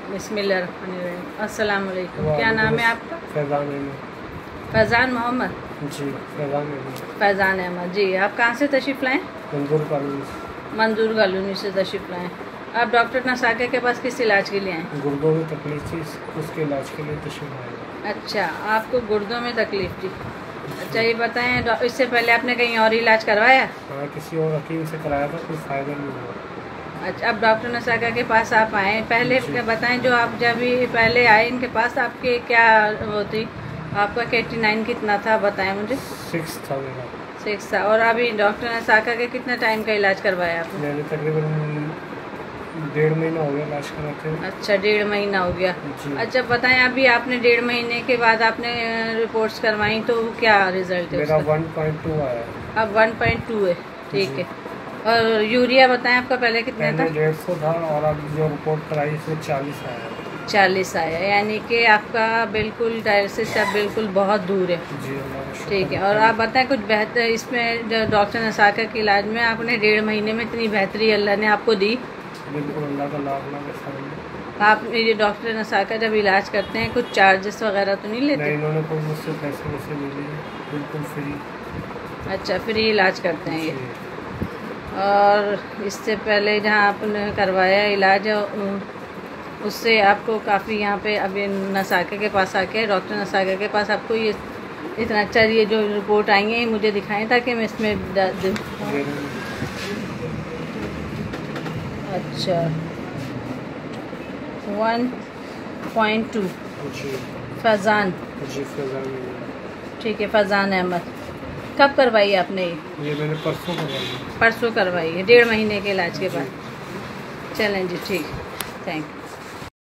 बिस्मिल्लाहिर्रहमानिर्रहीम। अस्सलाम वालेकुम। क्या नाम है आपका? फैज़ान अहमद। फैज़ान मोहम्मद जी, फैज़ान अहमद। फैज़ान अहमद जी। आप कहाँ से तशरीफ़ लाएँ? मंजूर कॉलोनी। मंजूर कॉलोनी से तशरीफ़ लाएँ। आप डॉक्टर नसाके के पास किस इलाज के लिए आए? गुर्दों में तकलीफ थी, उसके इलाज के लिए तशरीफ़ आए। अच्छा, आपको गुर्दों में तकलीफ़ थी। अच्छा, ये बताएं, इससे पहले आपने कहीं और इलाज करवाया? हाँ, किसी और हकीम से कराया था, कोई फ़ायदा नहीं हुआ। अच्छा, अब डॉक्टर नसाका के पास आप आए, पहले बताएं, जो आप जब पहले आए इनके पास आपके क्या वो थी, आपका KT9 कितना था बताएं मुझे? 6 था मेरा। 6 था। और अभी डॉक्टर नसाका के कितना टाइम का इलाज करवाया आपने? मैंने तकरीबन 1.5 महीना हो गया इलाज कराते हुए। अच्छा, 1.5 महीना हो गया। अच्छा बताएं, अभी आपने 1.5 महीने के बाद आपने रिपोर्ट्स करवाई तो क्या रिजल्ट है मेरा उसका? 1.2 आया। अब 1.2 है, ठीक है। और यूरिया बताएं आपका पहले कितना था? 150 था और अब जो रिपोर्ट कराई इसमें 40 आया। 40 आया, यानी कि आपका बिल्कुल डायलिसिस से बिल्कुल बहुत दूर है। जी, अल्लाह का शुक्र। ठीक है। और आप बताएं कुछ बेहतर इसमें, जो डॉक्टर नसाका के इलाज में आपने 1.5 महीने में इतनी बेहतरी अल्लाह ने आपको दी? बिल्कुल, अल्लाह का लाख लाख। आप ये डॉक्टर नसाका जब इलाज करते हैं कुछ चार्जेस वगैरह तो नहीं लेते? नहीं, इन्होंने कोई मुझसे पैसे वैसे नहीं लिए, बिल्कुल फ्री। अच्छा, फ्री इलाज करते हैं ये। और इससे पहले जहाँ आपने करवाया इलाज उससे आपको काफ़ी यहाँ पे अभी नसाके के पास आके, डॉक्टर नसाके के पास आपको ये इतना अच्छा, ये जो रिपोर्ट आई है मुझे दिखाएं ताकि मैं इसमें अच्छा 1.2 फैज़ान। जी, फैज़ान। ठीक है, फैज़ान अहमद। कब करवाई आपने ये मैंने परसों करवाई। परसों करवाई है, 1.5 महीने के इलाज के बाद। चलें जी, ठीक, थैंक यू।